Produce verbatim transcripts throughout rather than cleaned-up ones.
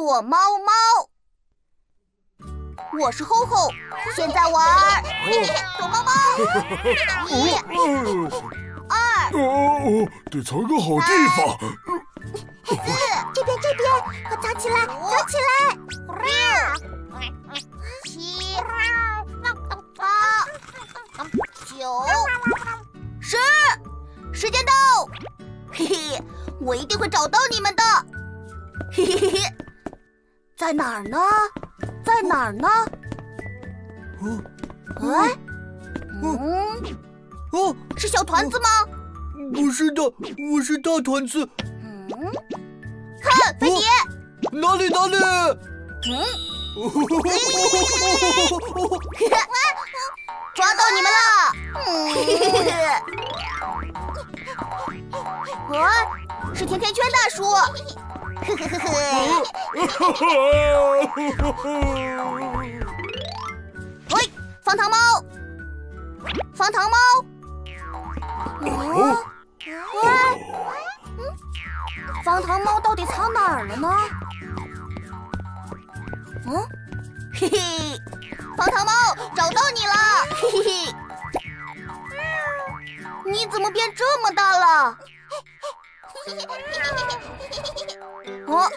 躲猫猫。我是吼吼，现在玩躲猫猫。一、二， 哦，得藏个好地方。 四，这边这边，快藏起来，藏起来。六、七、八、九、十，时间到！嘿嘿，我一定会找到你们的。嘿嘿嘿，在哪儿呢？在哪儿呢？ 哦， 哎，嗯， 哦， 是小团子吗？ 不是的，我是大团子。 嗯，看飞碟， 哪里哪里？ 嗯，抓到你们了！嗯，啊，是甜甜圈大叔。呵呵呵呵。喂，方糖猫，方糖猫。哦，喂，嗯，方糖猫到底藏哪儿了呢？嗯，嘿嘿，方糖猫找到你了，嘿嘿。你怎么变这么大了？哦，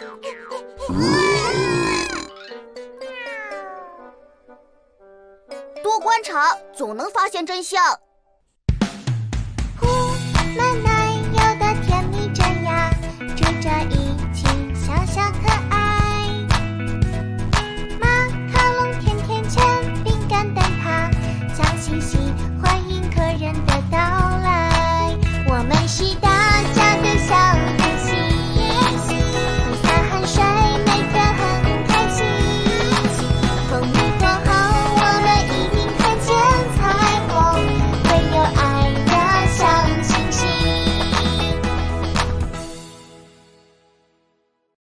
多观察，总能发现真相。呼，慢慢。